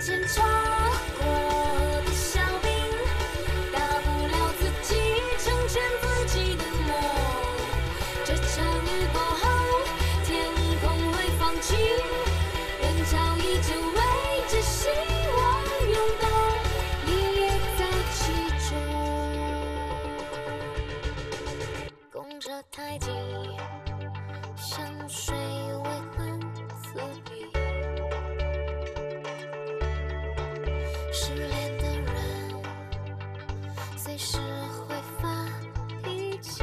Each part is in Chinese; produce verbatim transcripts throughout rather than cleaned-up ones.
前超过的小兵，大不了自己成全自己的梦。这场雨过后，天空会放晴，人潮依旧为着希望涌动，你也在其中。公车太挤，像水未困自闭。失恋的人随时会发脾气，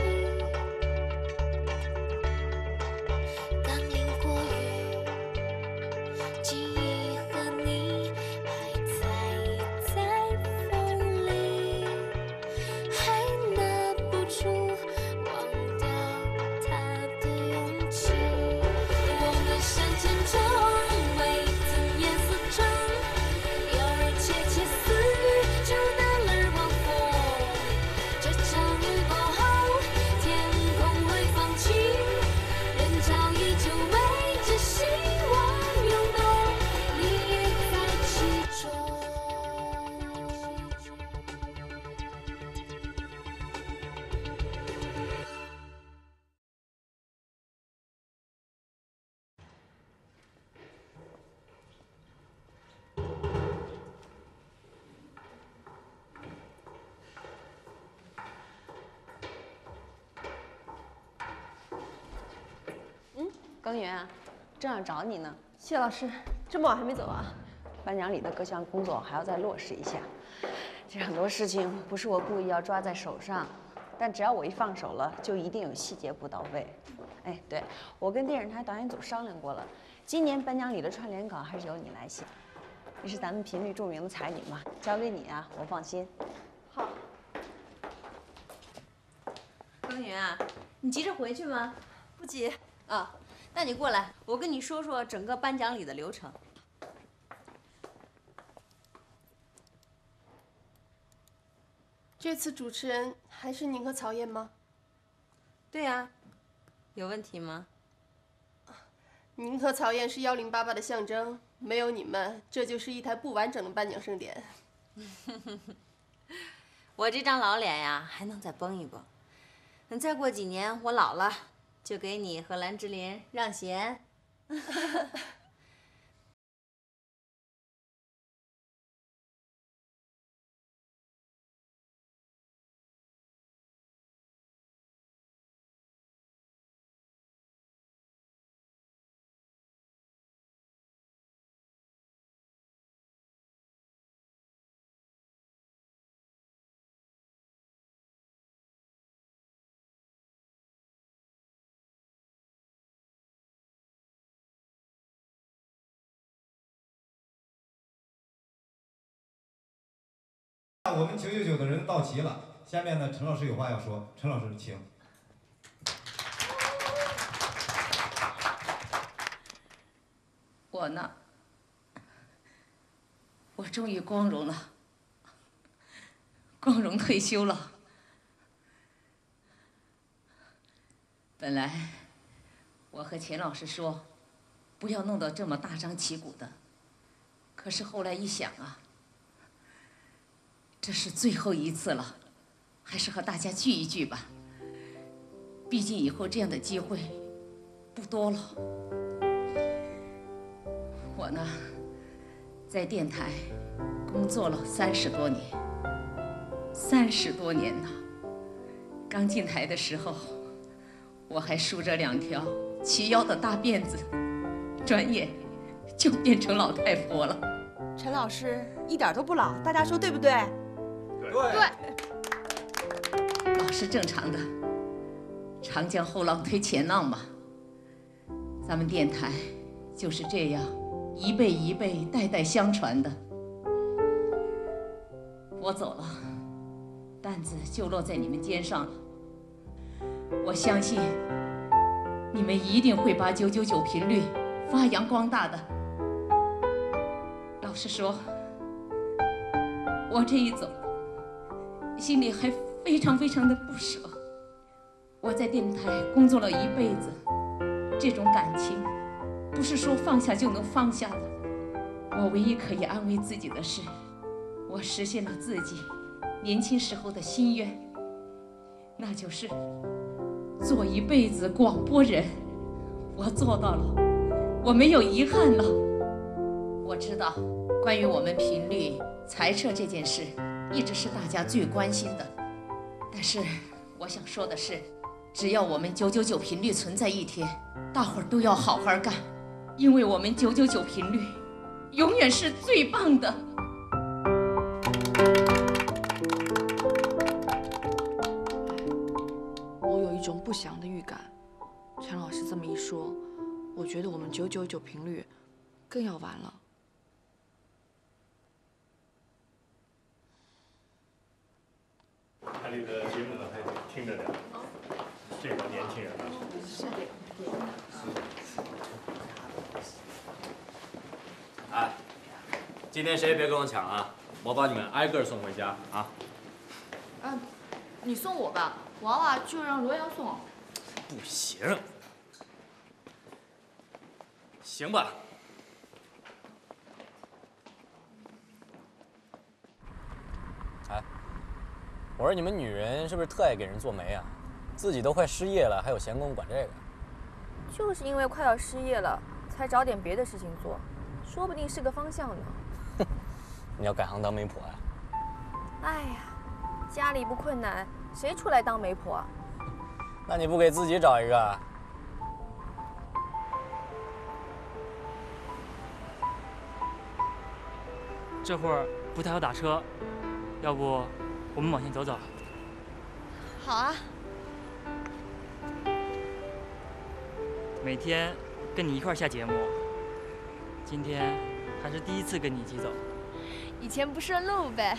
刚淋过雨，记忆和你还在在风里，还拿不出忘掉他的勇气。我们山前成为怎颜色成？要人窃窃私语，就男儿忘风。这场雨过后，天空会放晴，人潮依旧为着希望涌动，你也在其中。 耕耘啊，正要找你呢。 谢老师，这么晚还没走啊？ 颁奖礼的各项工作还要再落实一下。这很多事情不是我故意要抓在手上，但只要我一放手了，就一定有细节不到位。哎，对，我跟电视台导演组商量过了，今年颁奖礼的串联稿还是由你来写。你是咱们频率著名的才女嘛，交给你啊，我放心。 好。 耕耘啊，你急着回去吗？ 不急。 啊。那你过来，我跟你说说整个颁奖礼的流程。 这次主持人还是您和曹燕吗？ 对呀，有问题吗？ 您和曹燕是幺零八八的象征，没有你们，这就是一台不完整的颁奖盛典。 我这张老脸呀，还能再绷一绷。等再过几年，我老了。就给你和兰芝琳让贤。 我们九九九的人到齐了，下面呢，陈老师有话要说，陈老师请。 我呢，我终于光荣了，光荣退休了。本来我和钱老师说，不要弄得这么大张旗鼓的，可是后来一想啊。这是最后一次了，还是和大家聚一聚吧。毕竟以后这样的机会不多了。我呢，在电台工作了三十多年，三十多年呢。刚进台的时候，我还梳着两条齐腰的大辫子，转眼就变成老太婆了。 陈老师一点都不老，大家说对不对？ 对， 老是正常的，长江后浪推前浪嘛。咱们电台就是这样，一辈一辈、代代相传的。我走了，担子就落在你们肩上了。我相信你们一定会把九九九频率发扬光大的。老实说，我这一走，心里还非常非常的不舍。我在电台工作了一辈子，这种感情不是说放下就能放下的。 我唯一可以安慰自己的是，我实现了自己年轻时候的心愿，那就是做一辈子广播人。我做到了，我没有遗憾了。我知道，关于我们频率裁撤这件事，一直是大家最关心的。但是我想说的是，只要我们九九九频率存在一天，大伙儿都要好好干，因为我们九九九频率永远是最棒的。 我有一种不祥的预感。陈老师这么一说，我觉得我们九九九频率更要完了。 台里的节目呢，还得听着点。这帮年轻人啊。 哎，今天谁也别跟我抢啊！我把你们挨个送回家啊！ 啊，你送我吧，娃娃就让罗阳送。 不行，行吧。哎，我说你们女人是不是特爱给人做媒啊？自己都快失业了，还有闲工夫管这个？ 就是因为快要失业了，才找点别的事情做，说不定是个方向呢。 哼，你要改行当媒婆呀？ 哎呀，家里不困难，谁出来当媒婆啊？ 那你不给自己找一个？ 这会儿不太好打车，要不我们往前走走？ 好啊。 每天跟你一块儿下节目，今天还是第一次跟你一起走。 以前不顺路呗。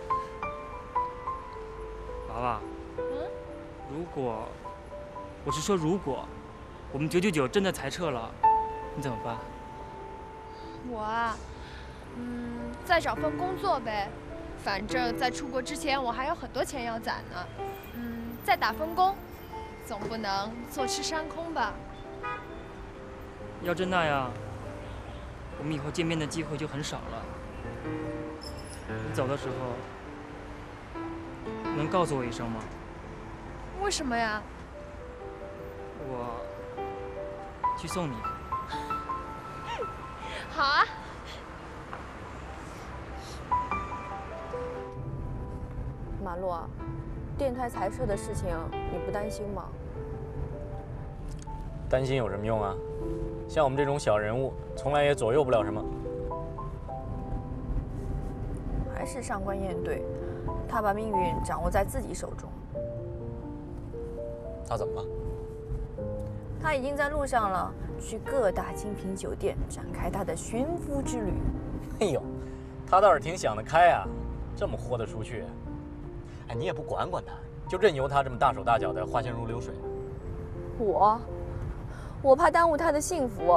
娃娃， 嗯， 如果，我是说如果，我们九九九真的裁撤了，你怎么办？ 我啊，嗯，再找份工作呗。反正在出国之前，我还有很多钱要攒呢。嗯，再打份工，总不能坐吃山空吧？ 要真那样，我们以后见面的机会就很少了。你走的时候，能告诉我一声吗？ 为什么呀？ 我去送你。 好啊。马洛，电台裁撤的事情你不担心吗？ 担心有什么用啊？像我们这种小人物，从来也左右不了什么。 还是上官燕对，他把命运掌握在自己手中。 他怎么了？ 他已经在路上了，去各大精品酒店展开他的寻夫之旅。 哎呦，他倒是挺想得开啊，这么豁得出去。哎，你也不管管他，就任由他这么大手大脚的花钱如流水。 我，我怕耽误他的幸福。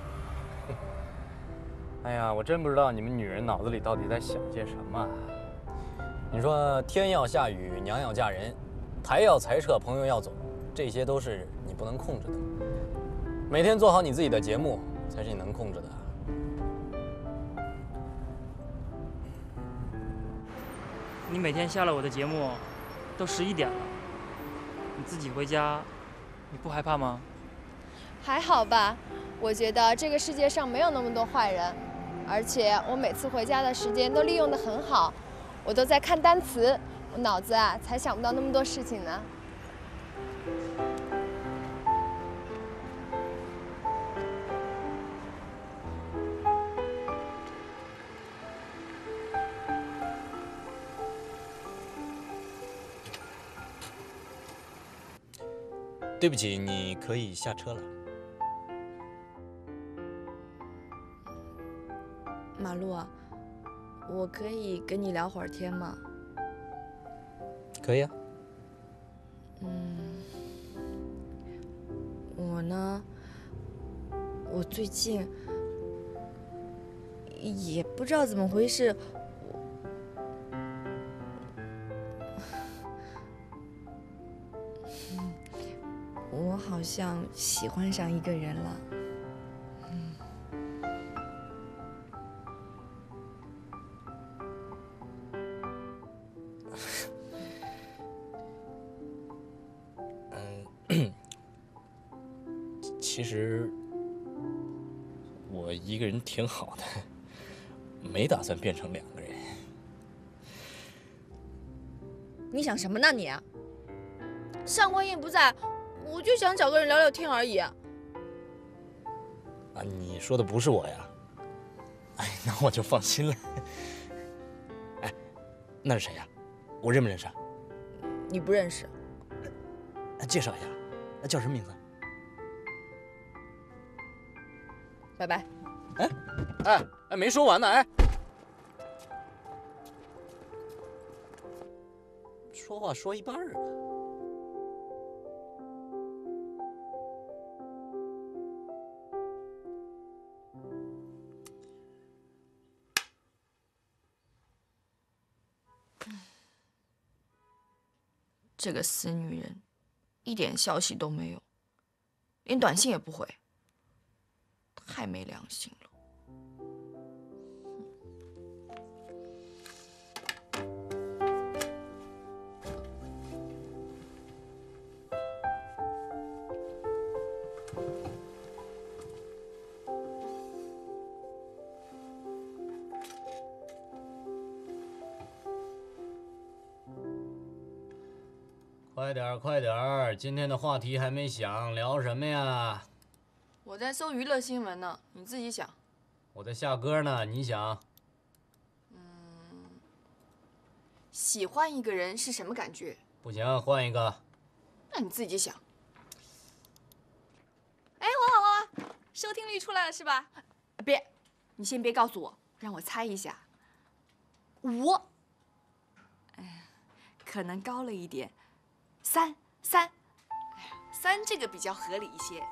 哎呀，我真不知道你们女人脑子里到底在想些什么。你说天要下雨，娘要嫁人，台要裁撤，朋友要走，这些都是你不能控制的。每天做好你自己的节目，才是你能控制的。 你每天下了我的节目，都十一点了，你自己回家，你不害怕吗？ 还好吧，我觉得这个世界上没有那么多坏人，而且我每次回家的时间都利用得很好，我都在看单词，我脑子啊才想不到那么多事情呢。 对不起，你可以下车了。 马路啊，我可以跟你聊会儿天吗？ 可以啊。 嗯，我呢，我最近也不知道怎么回事，我好像喜欢上一个人了。 其实我一个人挺好的，没打算变成两个人。 你想什么呢你？上官燕不在，我就想找个人聊聊天而已。 啊，你说的不是我呀？哎，那我就放心了。哎，那是谁呀？我认不认识啊？ 你不认识？ 介绍一下，那叫什么名字？ 拜拜。 哎，哎哎，没说完呢，哎，说话说一半儿啊。 这个死女人，一点消息都没有，连短信也不回，太没良心了。 快点儿，快点儿！今天的话题还没想，聊什么呀？ 我在搜娱乐新闻呢，你自己想。 我在下歌呢，你想？ 嗯，喜欢一个人是什么感觉？ 不行，换一个。 那你自己想。 哎，王好王好，收听率出来了是吧？ 别，你先别告诉我，让我猜一下。五。哎，可能高了一点。三三，哎呀，三这个比较合理一些。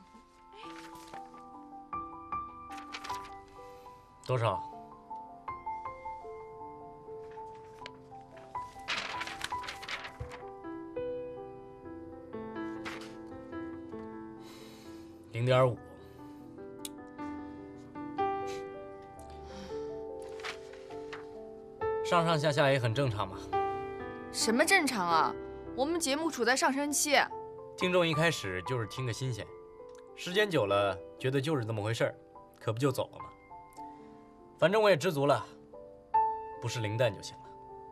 多少？零点五。上上下下也很正常嘛。 什么正常啊？我们节目处在上升期， 听众一开始就是听个新鲜，时间久了觉得就是这么回事儿，可不就走了吗？反正我也知足了，不是零蛋就行了。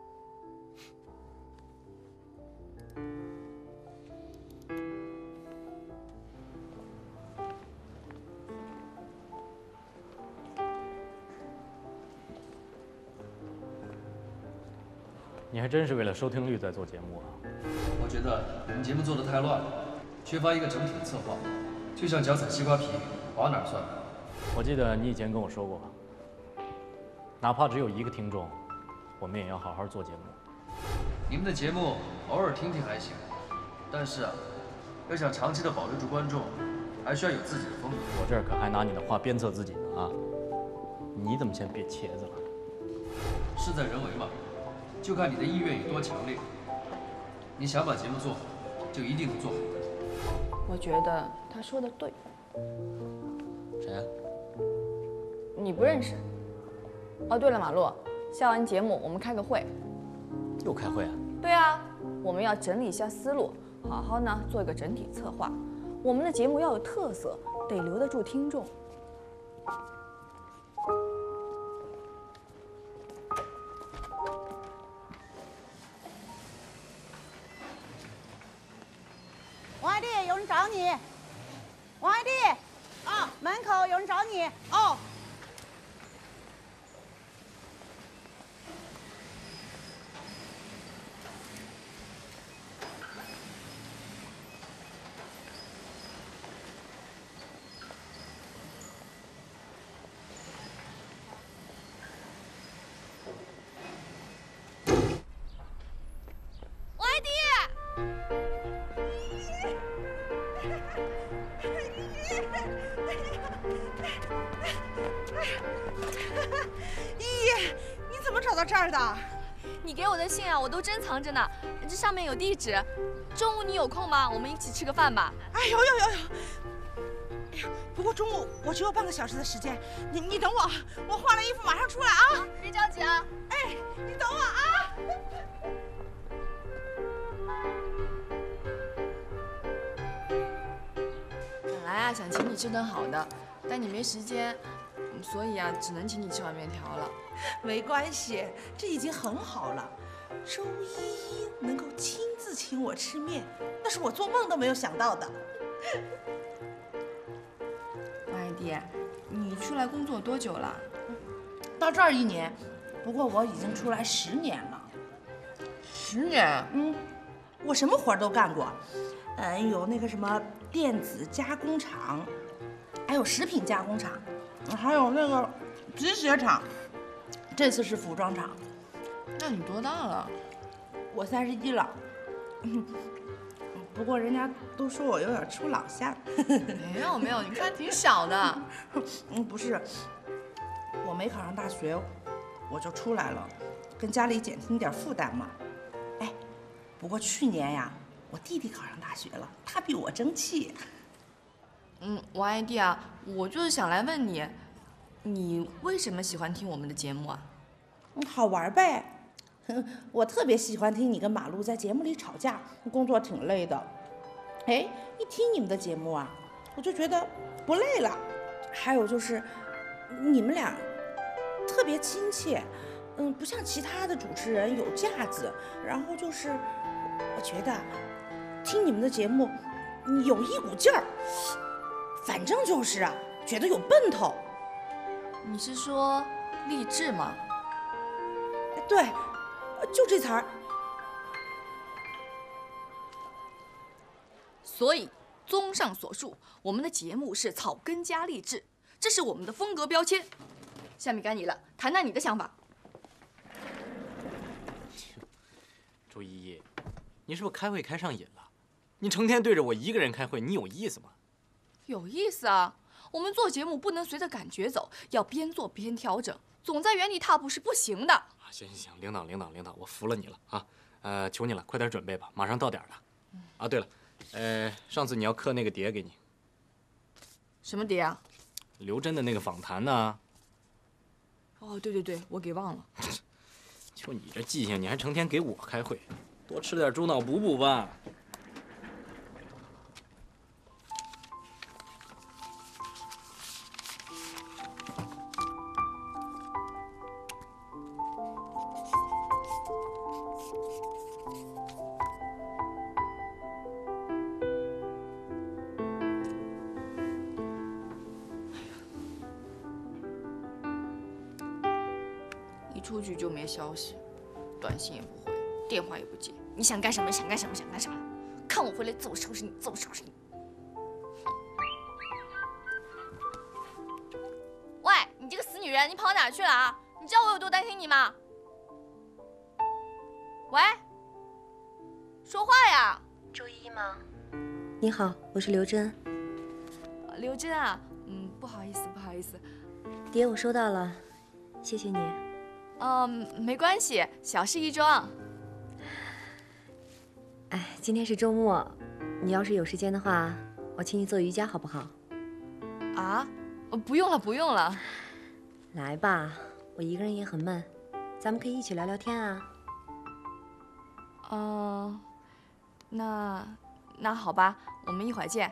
你还真是为了收听率在做节目啊！ 我觉得你们节目做得太乱了，缺乏一个整体的策划，就像脚踩西瓜皮，滑哪儿算哪儿。 我记得你以前跟我说过，哪怕只有一个听众，我们也要好好做节目。 你们的节目偶尔听听还行，但是啊，要想长期的保留住观众，还需要有自己的风格。 我这儿可还拿你的话鞭策自己呢啊！你怎么先瘪茄子了？ 事在人为嘛。就看你的意愿有多强烈。你想把节目做好，就一定能做好。 我觉得他说的对。 谁啊？ 你不认识。哦，对了，马洛，下完节目我们开个会。 又开会啊？ 对啊，我们要整理一下思路，好好呢做一个整体策划。我们的节目要有特色，得留得住听众。 王爱弟，有人找你。王爱弟，啊，门口有人找你。哦。 王爱弟。 咦，你怎么找到这儿的？ 你给我的信啊，我都珍藏着呢，这上面有地址。中午你有空吗？我们一起吃个饭吧。 哎，有有有有。哎呀，不过中午我只有半个小时的时间，你你等我，我换了衣服马上出来啊！ 别着急啊。 哎，你等我啊！ 本来啊想请你吃顿好的，但你没时间，所以啊，只能请你吃碗面条了。 没关系，这已经很好了。周依依能够亲自请我吃面，那是我做梦都没有想到的。 王爱弟，你出来工作多久了？ 到这儿一年，不过我已经出来十年了。 十年？ 嗯，我什么活儿都干过，嗯，有那个什么电子加工厂，还有食品加工厂，还有那个机械厂，这次是服装厂。 那你多大了？ 我三十一了。嗯，不过人家都说我有点出老相。 没有没有，你看挺小的。 嗯，不是，我没考上大学，我就出来了，跟家里减轻点负担嘛。哎，不过去年呀，我弟弟考上大学了，他比我争气。 嗯，王爱弟啊，我就是想来问你，你为什么喜欢听我们的节目啊？ 嗯，好玩呗。我特别喜欢听你跟马路在节目里吵架，工作挺累的。哎，一听你们的节目啊，我就觉得不累了。还有就是，你们俩特别亲切，嗯，不像其他的主持人有架子。然后就是，我觉得听你们的节目有一股劲儿，反正就是啊，觉得有奔头。 你是说励志吗？ 对。就这词儿。 所以，综上所述，我们的节目是草根加励志，这是我们的风格标签。下面该你了，谈谈你的想法。 周依依，你是不是开会开上瘾了？你成天对着我一个人开会，你有意思吗？ 有意思啊！我们做节目不能随着感觉走，要边做边调整，总在原地踏步是不行的。 行行行，领导领导领导，我服了你了啊！呃，求你了，快点准备吧，马上到点了。嗯、啊，对了，呃，上次你要刻那个碟给你。 什么碟啊？ 刘真的那个访谈呢？ 哦，对对对，我给忘了。 就你这记性，你还成天给我开会，多吃点猪脑补补吧。 出去就没消息，短信也不回，电话也不接。你想干什么？想干什么？想干什么？看我回来揍收拾你，揍收拾你！喂，你这个死女人，你跑哪去了啊？你知道我有多担心你吗？喂，说话呀！ 周依依吗？你好，我是刘真。 刘真啊，嗯，不好意思，不好意思。 碟我收到了，谢谢你。 嗯，没关系，小事一桩。 哎，今天是周末，你要是有时间的话，我请你做瑜伽好不好？ 啊？不用了，不用了。 来吧，我一个人也很闷，咱们可以一起聊聊天啊。 嗯，那那好吧，我们一会儿见。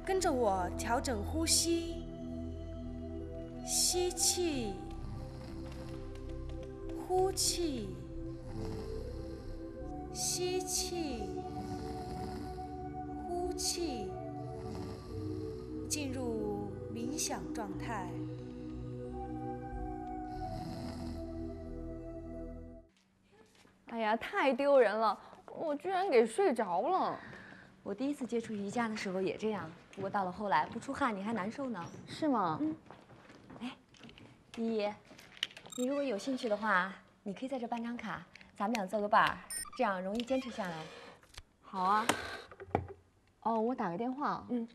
跟着我调整呼吸，吸气，呼气，吸气，呼气，进入冥想状态。 哎呀，太丢人了！我居然给睡着了。 我第一次接触瑜伽的时候也这样，不过到了后来不出汗你还难受呢。 是吗？ 嗯。哎，依依，你如果有兴趣的话，你可以在这办张卡，咱们俩做个伴儿，这样容易坚持下来。 好啊。哦，我打个电话。 嗯。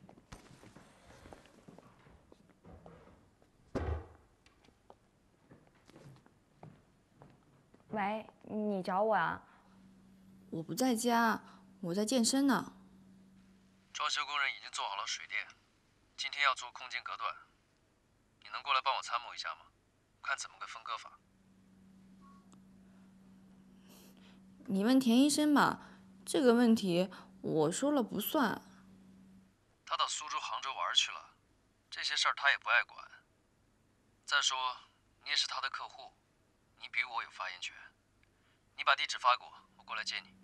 喂，你找我啊？ 我不在家，我在健身呢。 装修工人已经做好了水电，今天要做空间隔断，你能过来帮我参谋一下吗？看怎么个分割法。 你问田医生吧，这个问题我说了不算。 他到苏州、杭州玩去了，这些事儿他也不爱管。再说，你也是他的客户，你比我有发言权。你把地址发给我，我过来接你。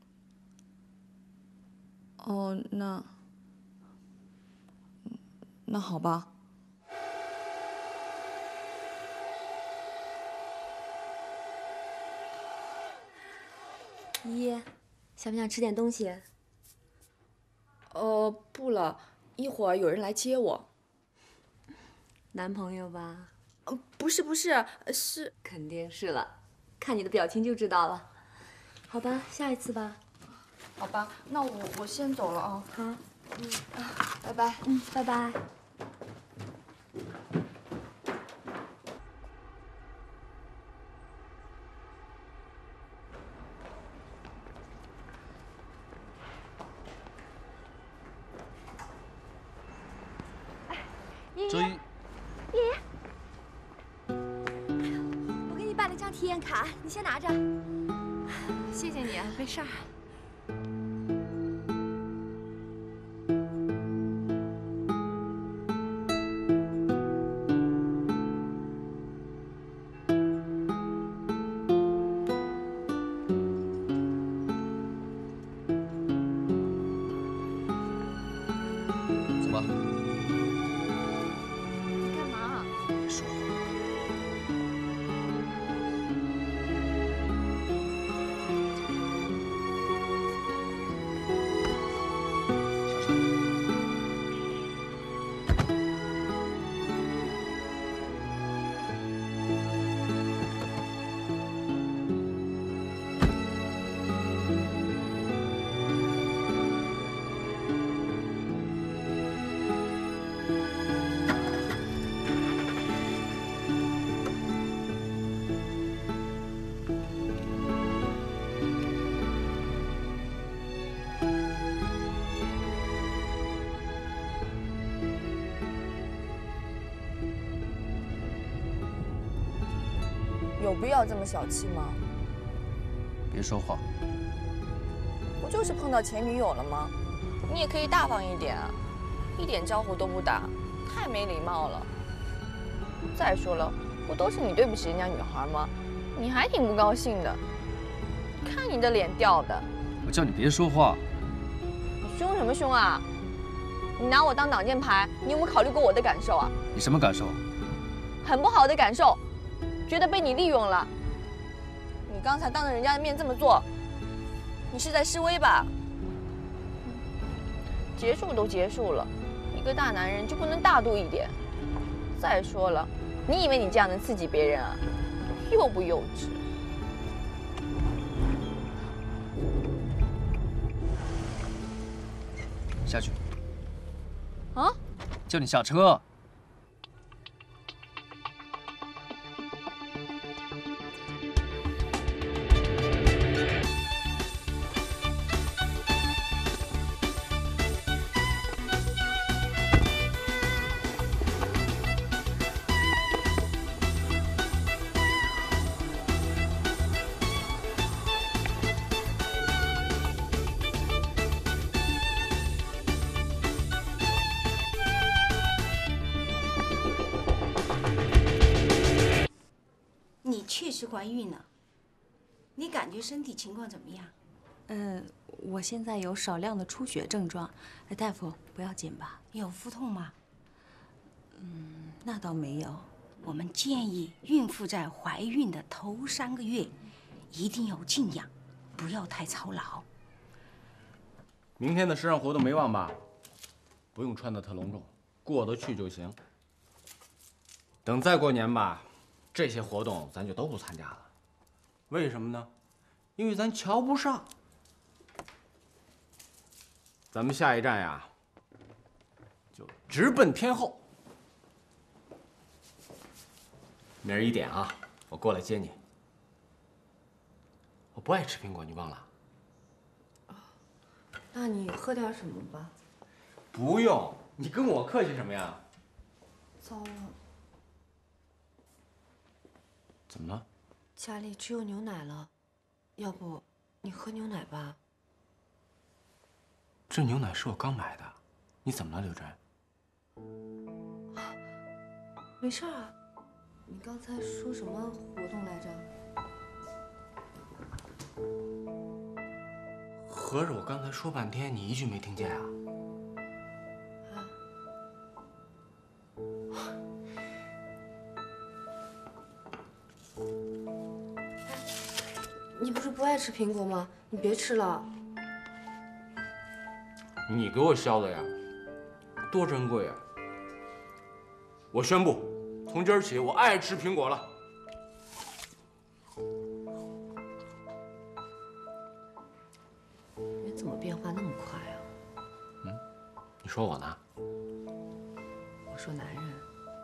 哦，那那好吧。 依依，想不想吃点东西？ 呃，不了，一会儿有人来接我。 男朋友吧？ 呃，不是不是，是肯定是了，看你的表情就知道了。好吧，下一次吧。 好吧，那我我先走了啊。 好，嗯， 拜拜。 嗯，拜拜。 周一， 依依，我给你办了张体验卡，你先拿着。 谢谢你，没事儿。 走吧。 干嘛？ 别说话。 有必要这么小气吗？ 别说话。 不就是碰到前女友了吗？你也可以大方一点啊，一点招呼都不打，太没礼貌了。再说了，不都是你对不起人家女孩吗？你还挺不高兴的，看你的脸掉的。 我叫你别说话。 你凶什么凶啊？你拿我当挡箭牌，你有没有考虑过我的感受啊？ 你什么感受？ 很不好的感受，觉得被你利用了。你刚才当着人家的面这么做，你是在示威吧？结束都结束了，一个大男人就不能大度一点？再说了，你以为你这样能刺激别人啊？幼不幼稚？ 下去。 啊？ 叫你下车。 是怀孕了。你感觉身体情况怎么样？ 嗯，我现在有少量的出血症状，哎，大夫不要紧吧？ 有腹痛吗？ 嗯，那倒没有。 我们建议孕妇在怀孕的头三个月，一定要静养，不要太操劳。 明天的时尚活动没忘吧？不用穿得特隆重，过得去就行。等再过年吧，这些活动咱就都不参加了。为什么呢？因为咱瞧不上。咱们下一站呀，就直奔天后。明儿一点啊，我过来接你。我不爱吃苹果，你忘了？ 那你喝点什么吧。 不用，你跟我客气什么呀？ 糟了， 怎么了？ 家里只有牛奶了，要不你喝牛奶吧？ 这牛奶是我刚买的，你怎么了，刘真？ 没事啊，你刚才说什么活动来着？ 合着我刚才说半天，你一句没听见啊？ 你不是不爱吃苹果吗？你别吃了。 你给我削的呀，多珍贵啊！我宣布，从今儿起我爱吃苹果了。 人怎么变化那么快啊？ 嗯，你说我呢？ 我说男人。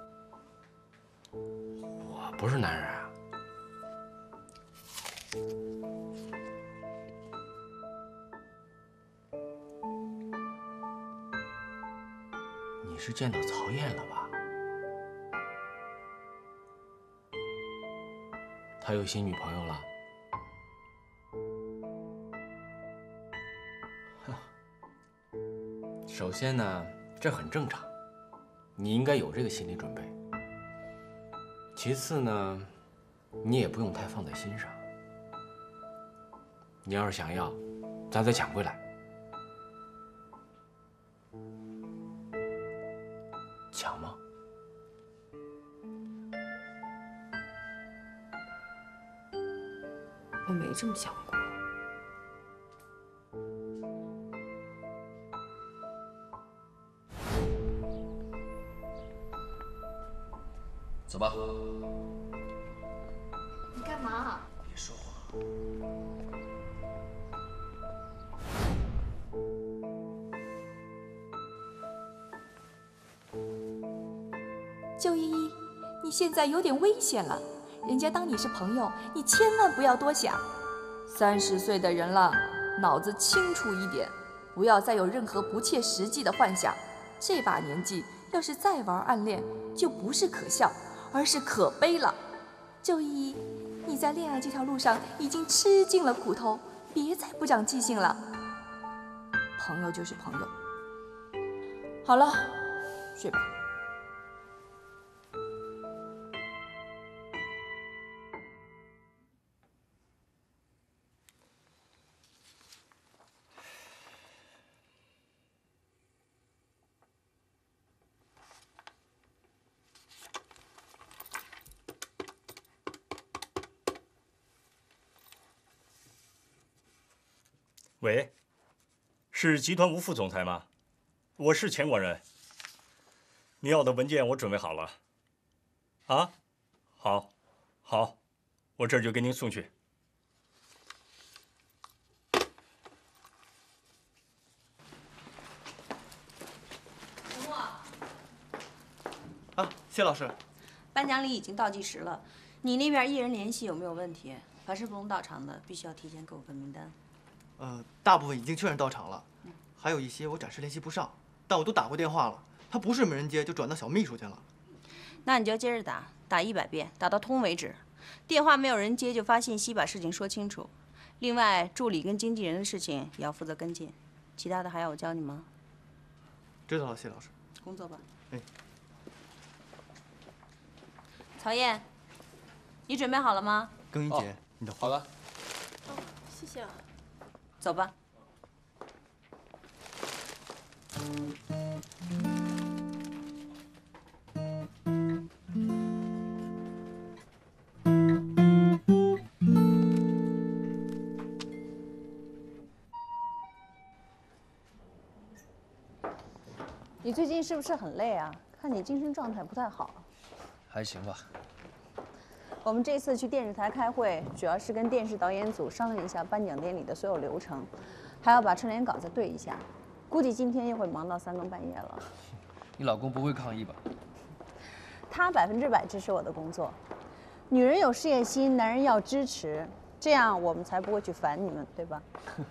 我不是男人啊。你是见到曹燕了吧？他有新女朋友了？首先呢，这很正常，你应该有这个心理准备。其次呢，你也不用太放在心上。你要是想要，咱再抢回来。抢吗？ 我没这么想过。 走吧。 你干嘛？ 别说话。 周依依，你现在有点危险了，人家当你是朋友，你千万不要多想。三十岁的人了，脑子清楚一点，不要再有任何不切实际的幻想。这把年纪，要是再玩暗恋，就不是可笑，而是可悲了。周依依，你在恋爱这条路上已经吃尽了苦头，别再不长记性了。朋友就是朋友。好了，睡吧。 喂，是集团吴副总裁吗？我是钱广仁。你要的文件我准备好了。啊，好，好，我这就给您送去。 陈默， 啊，谢老师。 颁奖礼已经倒计时了，你那边艺人联系有没有问题？凡是不能到场的，必须要提前给我份名单。 呃，大部分已经确认到场了，还有一些我暂时联系不上，但我都打过电话了，他不是没人接，就转到小秘书去了。 那你就接着打，打一百遍，打到通为止。电话没有人接就发信息，把事情说清楚。另外，助理跟经纪人的事情也要负责跟进。其他的还要我教你吗？ 知道了，谢老师。 工作吧。 哎。 曹燕，你准备好了吗？ 更衣姐，你的好了。 哦，谢谢啊。 走吧。你最近是不是很累啊？看你精神状态不太好。 还行吧。 我们这次去电视台开会，主要是跟电视导演组商量一下颁奖典礼的所有流程，还要把春联稿再对一下。估计今天又会忙到三更半夜了。 你老公不会抗议吧？ 他百分之百支持我的工作。女人有事业心，男人要支持，这样我们才不会去烦你们，对吧？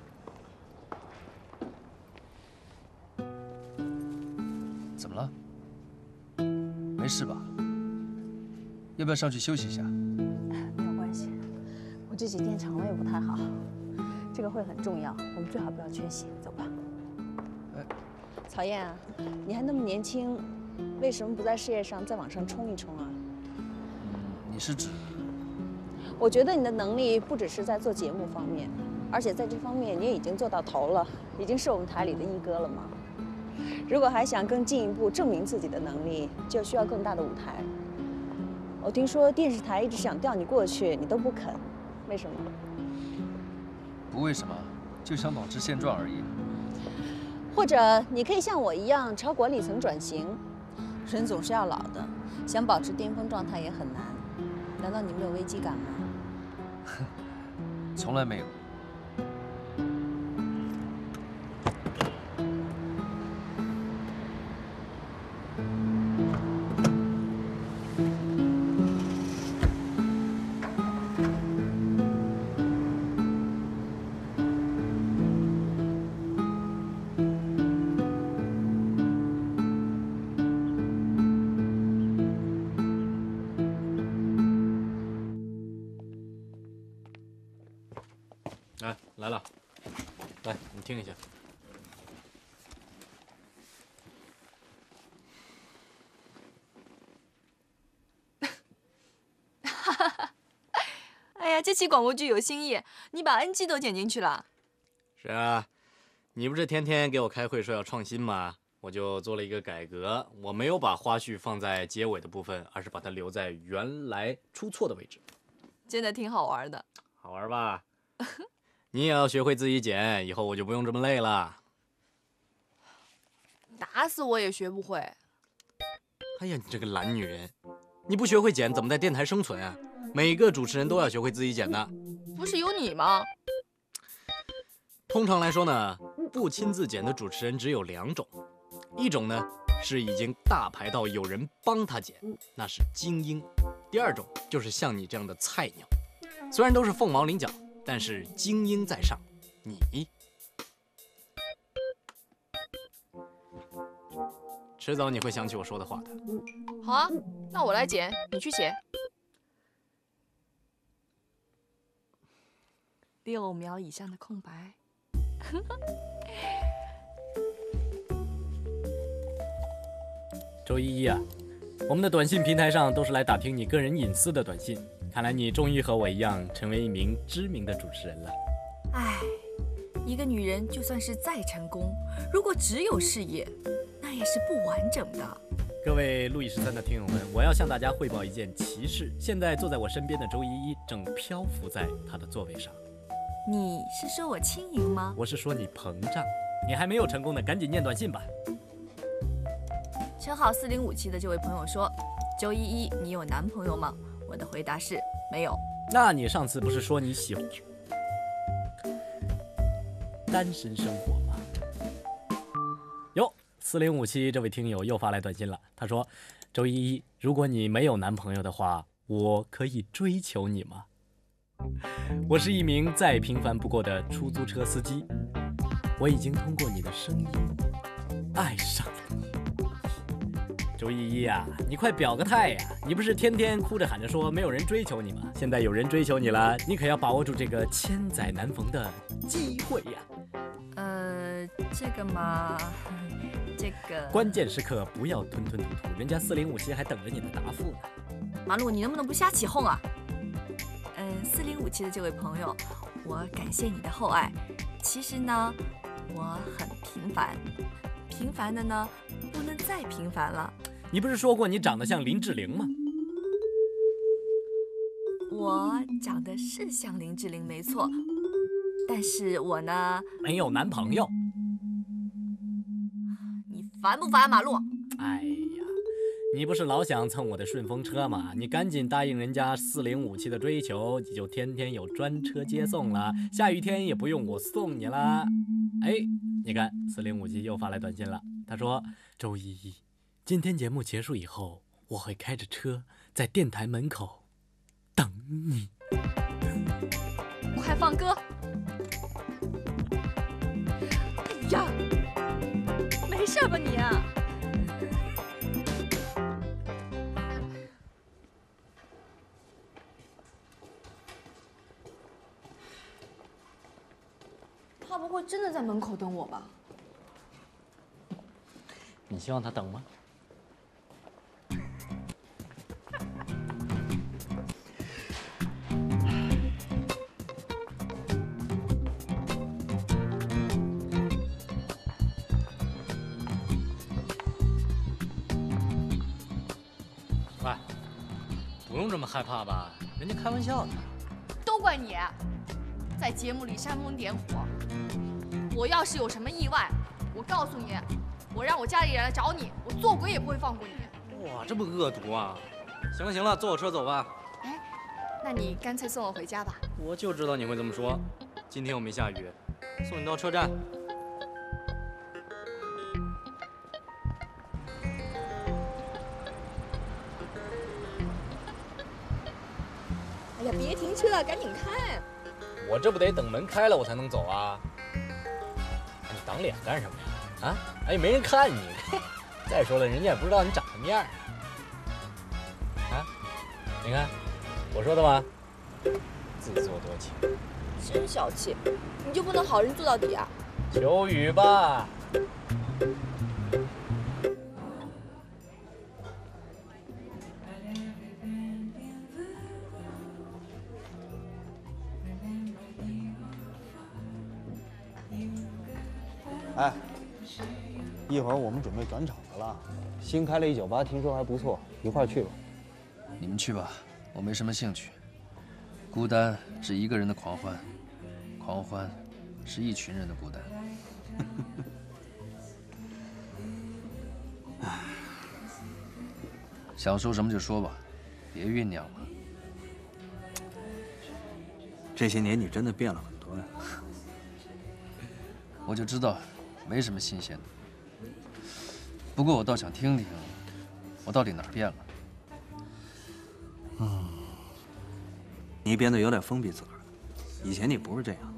怎么了？没事吧？要不要上去休息一下？ 没有关系，我这几天肠胃不太好，这个会很重要，我们最好不要缺席。走吧。 哎， 曹燕啊，你还那么年轻，为什么不在事业上再往上冲一冲啊？ 你是指？ 我觉得你的能力不只是在做节目方面，而且在这方面你也已经做到头了，已经是我们台里的一哥了嘛。如果还想更进一步证明自己的能力，就需要更大的舞台。我听说电视台一直想调你过去，你都不肯，为什么？ 不为什么，就想保持现状而已。 或者你可以像我一样朝管理层转型。人总是要老的，想保持巅峰状态也很难。难道你没有危机感吗？ 从来没有。 哎，来了，来，你听一下。 哎呀，这期广播剧有新意，你把 N G 都剪进去了。 是啊，你不是天天给我开会说要创新吗？我就做了一个改革，我没有把花絮放在结尾的部分，而是把它留在原来出错的位置。 真的挺好玩的。 好玩吧？你也要学会自己剪，以后我就不用这么累了。 打死我也学不会。 哎呀，你这个懒女人，你不学会剪，怎么在电台生存啊？每个主持人都要学会自己剪的。 不是有你吗？ 通常来说呢，不亲自剪的主持人只有两种，一种呢是已经大牌到有人帮他剪，那是精英；第二种就是像你这样的菜鸟，虽然都是凤毛麟角。但是精英在上，你迟早你会想起我说的话的。 好啊，那我来剪，你去写。六秒以上的空白。 周依依啊，我们的短信平台上都是来打听你个人隐私的短信。看来你终于和我一样成为一名知名的主持人了。 唉，一个女人就算是再成功，如果只有事业，那也是不完整的。 各位路易十三的听友们，我要向大家汇报一件奇事。现在坐在我身边的周依依正漂浮在她的座位上。 你是说我轻盈吗？ 我是说你膨胀。你还没有成功的，赶紧念短信吧。 车号四零五七的这位朋友说：“周依依，你有男朋友吗？”我的回答是没有。 那你上次不是说你喜欢单身生活吗？哟，四零五七这位听友又发来短信了，他说：“周依依，如果你没有男朋友的话，我可以追求你吗？我是一名再平凡不过的出租车司机，我已经通过你的声音爱上了你。”周依依呀，你快表个态呀！你不是天天哭着喊着说没有人追求你吗？现在有人追求你了，你可要把握住这个千载难逢的机会呀！ 呃，这个嘛，这个关键时刻不要吞吞吐吐，人家四零五七还等着你的答复呢。 马路，你能不能不瞎起哄啊？嗯、 年四零五期的这位朋友，我感谢你的厚爱。其实呢，我很平凡，平凡的呢，不能再平凡了。 你不是说过你长得像林志玲吗？ 我长得是像林志玲，没错，但是我呢， 没有男朋友。 你烦不烦马路？ 哎呀，你不是老想蹭我的顺风车吗？你赶紧答应人家四零五期的追求，你就天天有专车接送了，下雨天也不用我送你啦。哎，你看四零五期又发来短信了，他说：周依依，今天节目结束以后，我会开着车在电台门口等你。 快放歌！哎呀，没事吧你啊？他不会真的在门口等我吧？ 你希望他等吗？喂，不用这么害怕吧？人家开玩笑的。 都怪你，在节目里煽风点火。我要是有什么意外，我告诉你，我让我家里人来找你，我做鬼也不会放过你。 哇，这么恶毒啊！行了行了，坐我车走吧。 哎，那你干脆送我回家吧。 我就知道你会这么说。今天又没下雨，送你到车站。 哎呀，别停车，赶紧看！ 我这不得等门开了我才能走啊？你挡脸干什么呀？啊？哎，没人看你。再说了，人家也不知道你长什么样啊。你看，我说的吧，自作多情。 真小气，你就不能好人做到底啊？ 求雨吧。 哎，一会儿我们准备转场的了，新开了一酒吧，听说还不错，一块儿去吧。 你们去吧，我没什么兴趣。孤单是一个人的狂欢，狂欢是一群人的孤单。想说什么就说吧，别酝酿了。 这些年你真的变了很多呀。 我就知道。没什么新鲜的，不过我倒想听听，我到底哪儿变了？ 嗯，你变得有点封闭自个儿，以前你不是这样。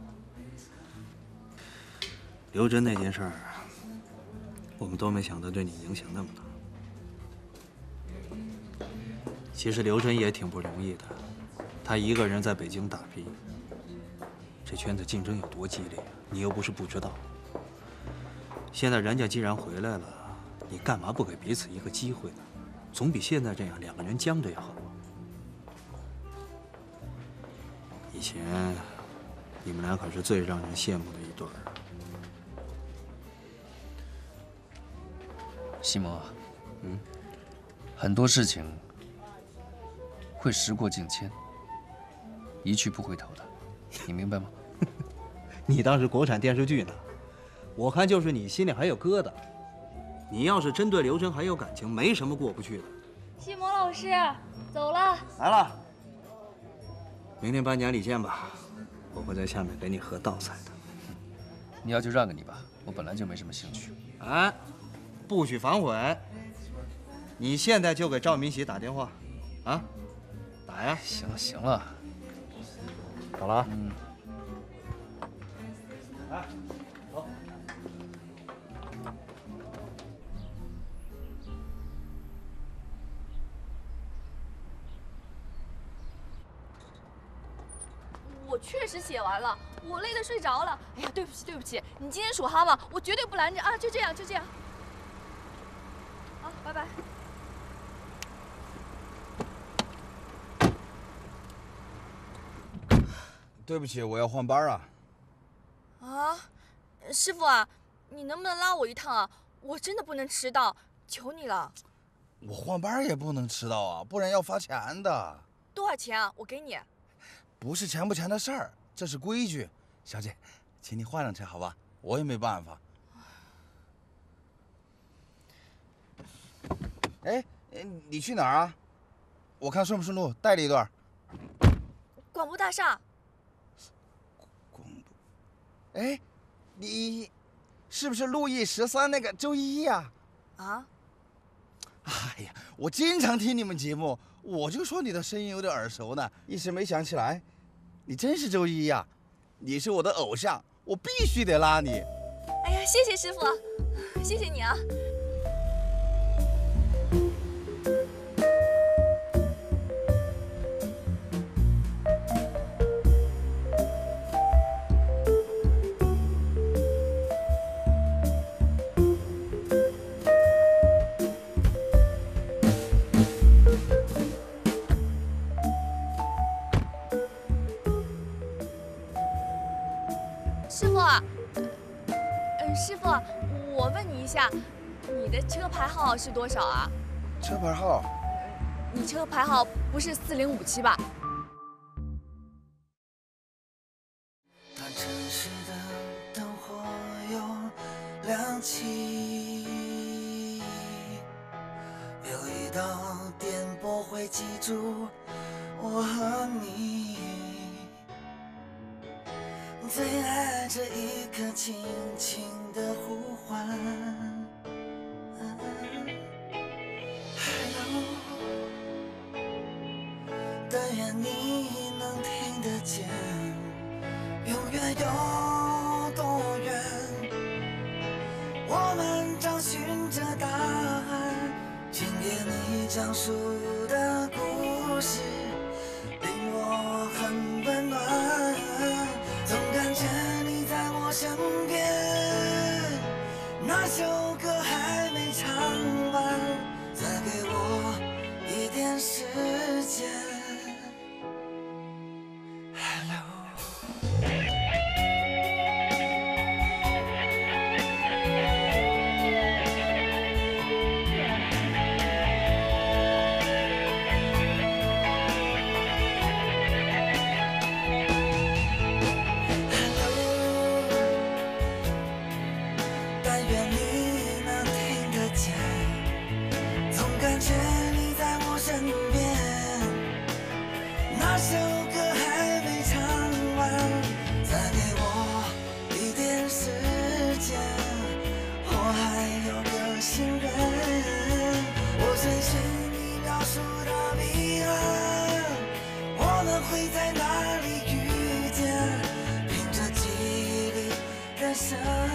刘真那件事儿，我们都没想到对你影响那么大。其实刘真也挺不容易的，他一个人在北京打拼，这圈子竞争有多激烈，你又不是不知道。现在人家既然回来了，你干嘛不给彼此一个机会呢？总比现在这样两个人僵着要好。以前你们俩可是最让人羡慕的一对儿。 西蒙，嗯，很多事情会时过境迁，一去不回头的，你明白吗？ 你当是国产电视剧呢？我看就是你心里还有疙瘩。你要是真对刘真还有感情，没什么过不去的。 西蒙老师，走了。 来了。明天颁奖礼见吧，我会在下面给你喝倒彩的。 你要就让给你吧，我本来就没什么兴趣。 哎，不许反悔！你现在就给赵明喜打电话，啊，打呀！ 行了行了， 好了啊。 嗯。 来，走。 我确实写完了，我累得睡着了。哎呀，对不起对不起，你今天属哈嘛，我绝对不拦着啊！就这样就这样。好，拜拜。 对不起，我要换班啊。 啊，师傅啊，你能不能拉我一趟啊？我真的不能迟到，求你了。 我换班也不能迟到啊，不然要罚钱的。 多少钱啊？我给你。 不是钱不钱的事儿，这是规矩。小姐，请你换辆车好吧？我也没办法。哎，你去哪儿啊？我看顺不顺路，带你一段。 广播大厦。 广播。哎，你是不是路易十三那个周依依啊？ 啊？ 哎呀，我经常听你们节目，我就说你的声音有点耳熟呢，一时没想起来。你真是周依依呀？你是我的偶像，我必须得拉你。 哎呀，谢谢师傅，谢谢你啊。师傅，嗯，师傅，我问你一下，你的车牌号是多少啊？ 车牌号？ 你车牌号不是四零五七吧？ 当城市的灯火又亮起，有一道电波会记住我和你。最爱这一刻轻轻的呼唤，还有，但愿你能听得见，永远有多远？我们找寻着答案，今夜你讲述的故事令我很温暖。总感觉你在我身边，那首歌还没唱完，再给我一点时间。Hello。那首歌还没唱完，再给我一点时间。我还有个心愿，我追寻你描述的彼岸，我们会在哪里遇见？凭着记忆里的声